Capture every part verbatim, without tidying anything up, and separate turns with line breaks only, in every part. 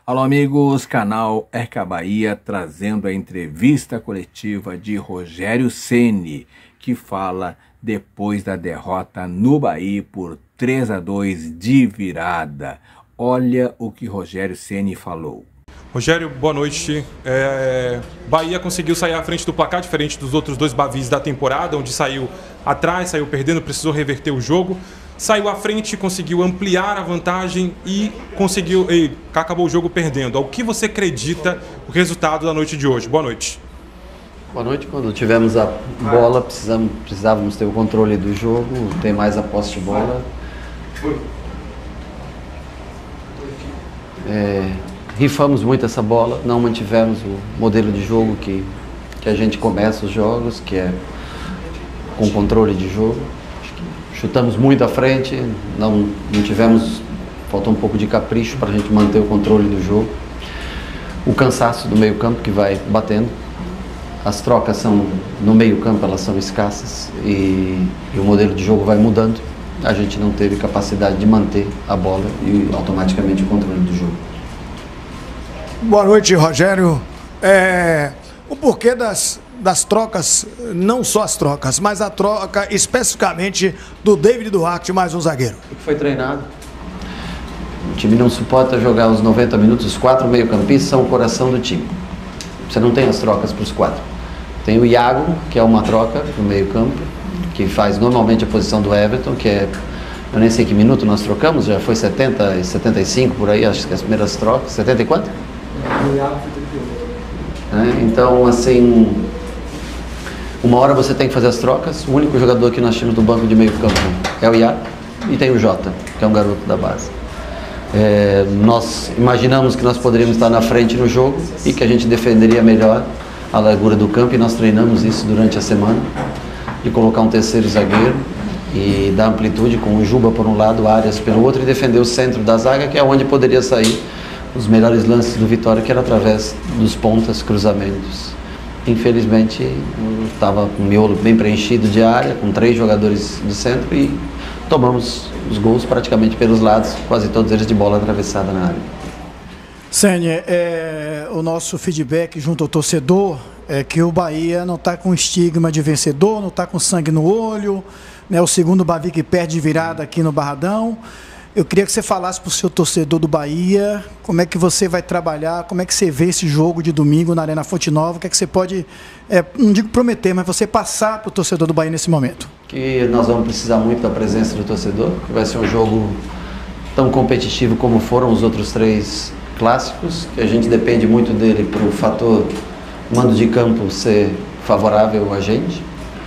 Alô amigos, canal R K Bahia trazendo a entrevista coletiva de Rogério Ceni, que fala depois da derrota no Bahia por três a dois de virada. Olha o que Rogério Ceni falou.
Rogério, boa noite. É, Bahia conseguiu sair à frente do placar, diferente dos outros dois Bavis da temporada, onde saiu atrás, saiu perdendo, precisou reverter o jogo. Saiu à frente, conseguiu ampliar a vantagem e conseguiu e acabou o jogo perdendo. Ao que você acredita o resultado da noite de hoje? Boa noite.
Boa noite. Quando tivemos a bola, precisamos, precisávamos ter o controle do jogo, ter mais a posse de bola. É, rifamos muito essa bola, não mantivemos o modelo de jogo que, que a gente começa os jogos, que é com controle de jogo. Chutamos muito à frente, não, não tivemos, faltou um pouco de capricho para a gente manter o controle do jogo. O cansaço do meio campo que vai batendo, as trocas são, no meio campo elas são escassas e, e o modelo de jogo vai mudando. A gente não teve capacidade de manter a bola e automaticamente o controle do jogo.
Boa noite, Rogério. É, o porquê das... das trocas, não só as trocas, mas a troca especificamente do David Duarte, mais um zagueiro.
Foi treinado. O time não suporta jogar os noventa minutos, os quatro meio-campistas são o coração do time. Você não tem as trocas para os quatro. Tem o Iago, que é uma troca no meio-campo, que faz normalmente a posição do Everton, que é, eu nem sei que minuto nós trocamos, já foi setenta, setenta e cinco por aí, acho que as primeiras trocas, setenta e quanto? O Iago foi trinta e oito. É, então, assim, uma hora você tem que fazer as trocas. O único jogador que nós temos do banco de meio campo é o Iago e tem o Jota, que é um garoto da base. É, nós imaginamos que nós poderíamos estar na frente no jogo e que a gente defenderia melhor a largura do campo, e nós treinamos isso durante a semana, de colocar um terceiro zagueiro e dar amplitude com o Juba por um lado, Arias pelo outro, e defender o centro da zaga, que é onde poderia sair os melhores lances do Vitória, que era através dos pontas, cruzamentos. Infelizmente, estava com o miolo bem preenchido de área, com três jogadores do centro, e tomamos os gols praticamente pelos lados, quase todos eles de bola atravessada na área.
Ceni, é, o nosso feedback junto ao torcedor é que o Bahia não está com estigma de vencedor, não está com sangue no olho, né, o segundo Bavi que perde virada aqui no Barradão. Eu queria que você falasse para o seu torcedor do Bahia como é que você vai trabalhar, como é que você vê esse jogo de domingo na Arena Fonte Nova, o que é que você pode, é, não digo prometer, mas você passar para o torcedor do Bahia nesse momento.
Que nós vamos precisar muito da presença do torcedor, que vai ser um jogo tão competitivo como foram os outros três clássicos, que a gente depende muito dele para o fator mando de campo ser favorável a gente,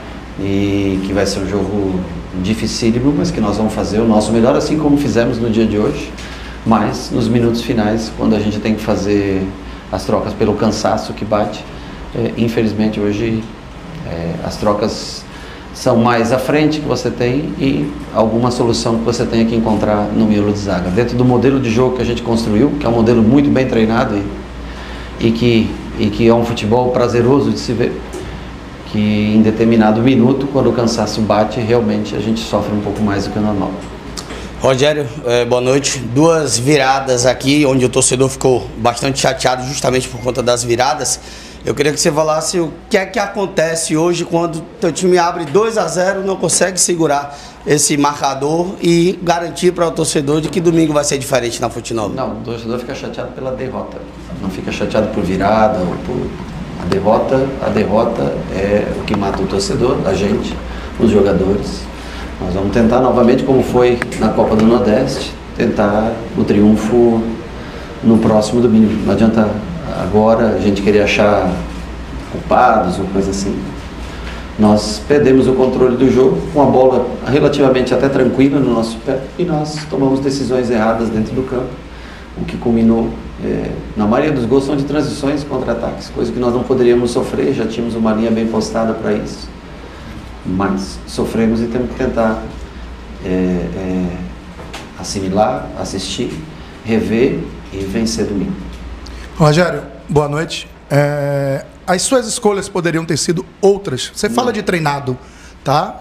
e que vai ser um jogo dificílimo, mas que nós vamos fazer o nosso melhor, assim como fizemos no dia de hoje, mas nos minutos finais, quando a gente tem que fazer as trocas pelo cansaço que bate, é, infelizmente hoje é, as trocas são mais à frente que você tem e alguma solução que você tenha que encontrar no miolo de zaga. Dentro do modelo de jogo que a gente construiu, que é um modelo muito bem treinado e, e, que, e que é um futebol prazeroso de se ver, que em determinado minuto, quando o cansaço bate, realmente a gente sofre um pouco mais do que o normal.
Rogério, é, boa noite. Duas viradas aqui, onde o torcedor ficou bastante chateado justamente por conta das viradas. Eu queria que você falasse o que é que acontece hoje quando o teu time abre dois a zero, não consegue segurar esse marcador e garantir para o torcedor de que domingo vai ser diferente na Fonte Nova.
Não, o torcedor fica chateado pela derrota, não fica chateado por virada ou por... A derrota, a derrota é o que mata o torcedor, a gente, os jogadores. Nós vamos tentar novamente, como foi na Copa do Nordeste, tentar o triunfo no próximo domingo. Não adianta agora a gente querer achar culpados ou coisa assim. Nós perdemos o controle do jogo, com a bola relativamente até tranquila no nosso pé, e nós tomamos decisões erradas dentro do campo, o que culminou, é, na maioria dos gols são de transições e contra-ataques, coisa que nós não poderíamos sofrer, já tínhamos uma linha bem postada para isso, mas sofremos e temos que tentar é, é, assimilar, assistir, rever e vencer domingo.
Rogério, boa noite. É, as suas escolhas poderiam ter sido outras. Você fala não. de treinado, tá?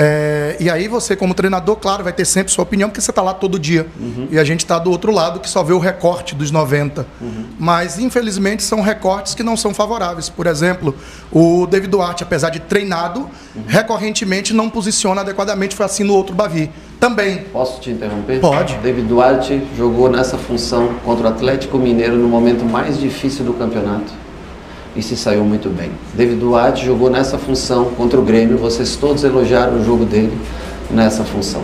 É, e aí você, como treinador, claro, vai ter sempre sua opinião, porque você está lá todo dia. Uhum. E a gente está do outro lado, que só vê o recorte dos noventa. Uhum. Mas, infelizmente, são recortes que não são favoráveis. Por exemplo, o David Duarte, apesar de treinado, uhum. recorrentemente não posiciona adequadamente. Foi assim no outro Bavi. Também.
Posso te interromper?
Pode.
David Duarte jogou nessa função contra o Atlético Mineiro no momento mais difícil do campeonato. E se saiu muito bem. David Duarte jogou nessa função contra o Grêmio. Vocês todos elogiaram o jogo dele nessa função.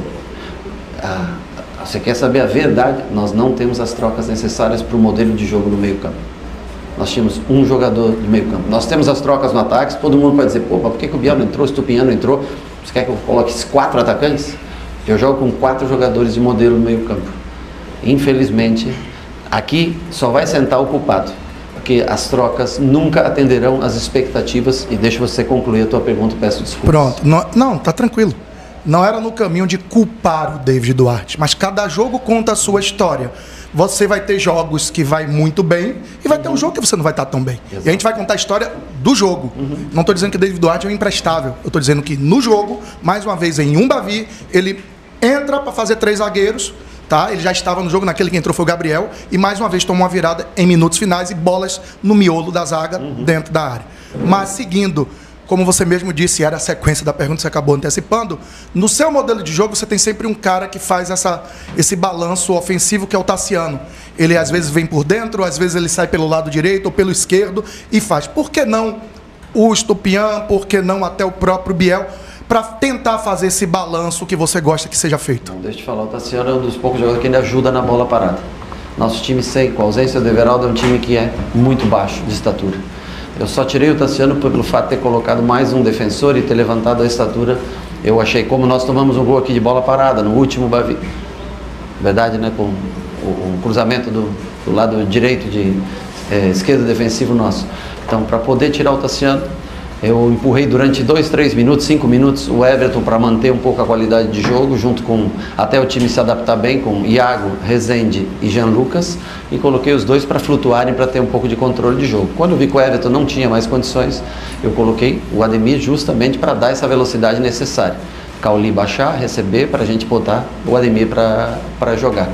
Ah, você quer saber a verdade? Nós não temos as trocas necessárias para o modelo de jogo no meio campo. Nós tínhamos um jogador de meio campo. Nós temos as trocas no ataque. Todo mundo pode dizer, pô, mas por que, que o Biel não entrou, o Estupiñán não entrou? Você quer que eu coloque quatro atacantes? Eu jogo com quatro jogadores de modelo no meio campo. Infelizmente, aqui só vai sentar o culpado. Porque as trocas nunca atenderão às expectativas. E deixa você concluir a tua pergunta, peço desculpas.
Pronto, não, não, tá tranquilo. Não era no caminho de culpar o David Duarte, mas cada jogo conta a sua história. Você vai ter jogos que vai muito bem e vai ter um jogo que você não vai estar tão bem. Exato. E a gente vai contar a história do jogo. Uhum. Não estou dizendo que o David Duarte é um imprestável. Eu estou dizendo que no jogo, mais uma vez em um Bavi, ele entra para fazer três zagueiros. Tá? Ele já estava no jogo, naquele que entrou foi o Gabriel, e mais uma vez tomou uma virada em minutos finais e bolas no miolo da zaga, uhum. dentro da área. Mas seguindo, como você mesmo disse, era a sequência da pergunta, você acabou antecipando, no seu modelo de jogo você tem sempre um cara que faz essa, esse balanço ofensivo, que é o Tassiano. Ele às vezes vem por dentro, às vezes ele sai pelo lado direito ou pelo esquerdo e faz. Por que não o Estupiñán, por que não até o próprio Biel, para tentar fazer esse balanço que você gosta que seja feito?
Não, deixa eu te falar, o Tassiano é um dos poucos jogadores que ainda ajuda na bola parada. Nosso time sem, com a ausência do Everaldo, é um time que é muito baixo de estatura. Eu só tirei o Tassiano pelo fato de ter colocado mais um defensor e ter levantado a estatura. Eu achei, como nós tomamos um gol aqui de bola parada no último Bavi, verdade, né, com o, o cruzamento do, do lado direito de é, esquerdo defensivo nosso. Então, para poder tirar o Tassiano, eu empurrei durante dois, três minutos, cinco minutos o Everton para manter um pouco a qualidade de jogo, junto com, até o time se adaptar bem, com Iago, Rezende e Jean Lucas, e coloquei os dois para flutuarem, para ter um pouco de controle de jogo. Quando eu vi que o Everton não tinha mais condições, eu coloquei o Ademir justamente para dar essa velocidade necessária. Cauli baixar, receber, para a gente botar o Ademir para jogar.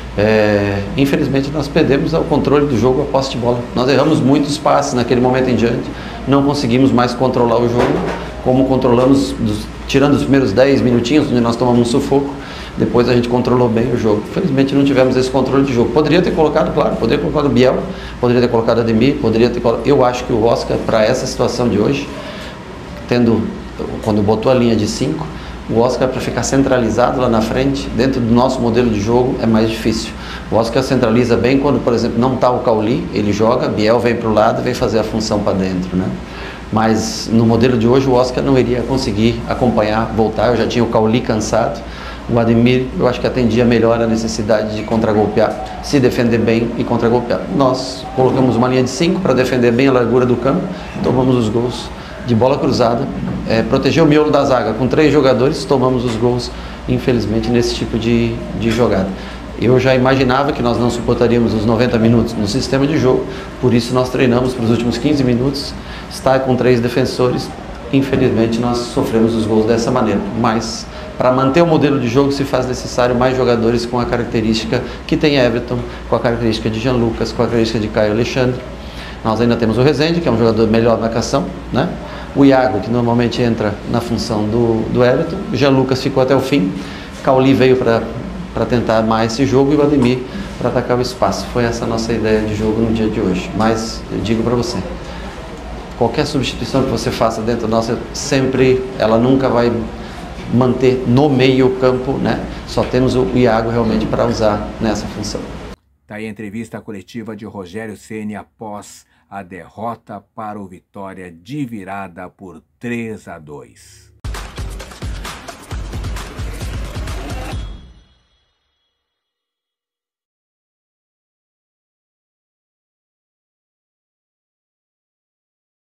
É, infelizmente nós perdemos o controle do jogo, a posse de bola. Nós erramos muitos passes naquele momento em diante, não conseguimos mais controlar o jogo como controlamos, dos, tirando os primeiros dez minutinhos, onde nós tomamos um sufoco. Depois a gente controlou bem o jogo. Infelizmente não tivemos esse controle de jogo. Poderia ter colocado, claro, poderia ter colocado o Biel, poderia ter colocado o Ademir, poderia ter colocado... Eu acho que o Oscar, para essa situação de hoje, tendo, quando botou a linha de cinco, o Oscar, para ficar centralizado lá na frente, dentro do nosso modelo de jogo, é mais difícil. O Oscar centraliza bem quando, por exemplo, não está o Cauli, ele joga, Biel vem para o lado e vem fazer a função para dentro, né? Mas no modelo de hoje o Oscar não iria conseguir acompanhar, voltar. Eu já tinha o Cauli cansado, o Ademir eu acho que atendia melhor a necessidade de contragolpear, se defender bem e contragolpear. Nós colocamos uma linha de cinco para defender bem a largura do campo, tomamos os gols de bola cruzada, é, protegeu o miolo da zaga com três jogadores, tomamos os gols, infelizmente, nesse tipo de, de jogada. Eu já imaginava que nós não suportaríamos os noventa minutos no sistema de jogo, por isso nós treinamos para os últimos quinze minutos, estar com três defensores. Infelizmente nós sofremos os gols dessa maneira, mas para manter o modelo de jogo se faz necessário mais jogadores com a característica que tem Everton, com a característica de Jean Lucas, com a característica de Caio Alexandre. Nós ainda temos o Rezende, que é um jogador melhor na marcação, né? O Iago, que normalmente entra na função do, do Everton. O Jean Lucas ficou até o fim. Cauli veio para para tentar mais esse jogo, e o Ademir para atacar o espaço. Foi essa a nossa ideia de jogo no dia de hoje. Mas eu digo para você, qualquer substituição que você faça dentro da nossa, sempre, ela nunca vai manter no meio campo, né? Só temos o Iago realmente para usar nessa função.
Tá aí a entrevista coletiva de Rogério Ceni após a derrota para o Vitória de virada por três a dois.